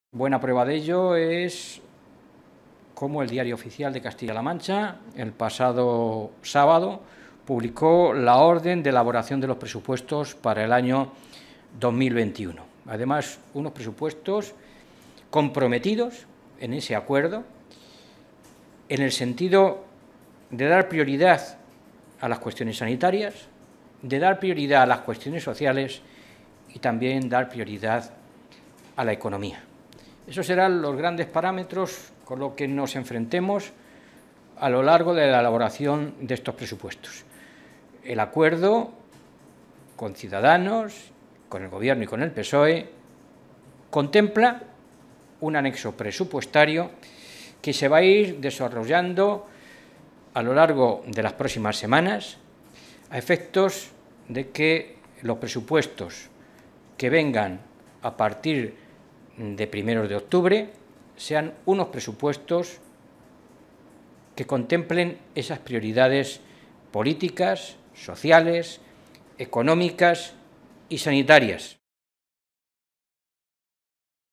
Buena prueba de ello es cómo el Diario Oficial de Castilla-La Mancha, el pasado sábado, publicó la orden de elaboración de los presupuestos para el año 2021. Además, unos presupuestos comprometidos en ese acuerdo, en el sentido de dar prioridad a las cuestiones sanitarias, de dar prioridad a las cuestiones sociales y también dar prioridad a la economía. Esos serán los grandes parámetros con los que nos enfrentemos a lo largo de la elaboración de estos presupuestos. El acuerdo con Ciudadanos, con el Gobierno y con el PSOE contempla un anexo presupuestario que se va a ir desarrollando a lo largo de las próximas semanas a efectos de que los presupuestos que vengan a partir de 1 de octubre sean unos presupuestos que contemplen esas prioridades políticas, sociales, económicas y sanitarias.